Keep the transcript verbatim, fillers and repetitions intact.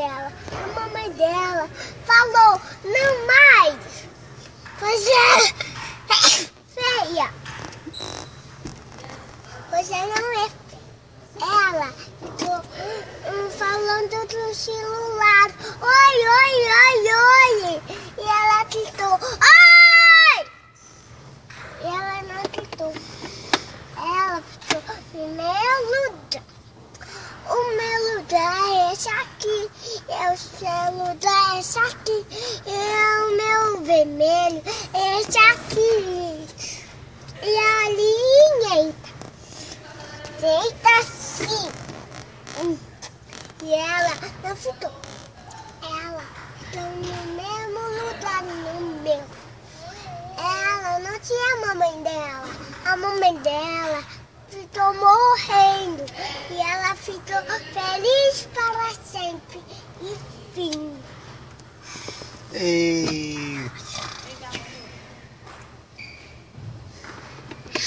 dela. A mamãe dela falou, não mais. Você é feia. Você não é feia. Ela ficou um, falando do celular. Oi, oi, oi, oi. E ela gritou, oi! E ela não gritou. Ela ficou no meu lugar. O meu lugar é esse aqui. É o seu lugar é esse aqui. É o meu vermelho é esse aqui. E ali entra. Deita assim. E ela não ficou. Ela ficou no mesmo lugar, no meu. Ela não tinha a mamãe dela. A mamãe dela ficou morrendo. E ela ficou feliz para sempre. E fim. Ei.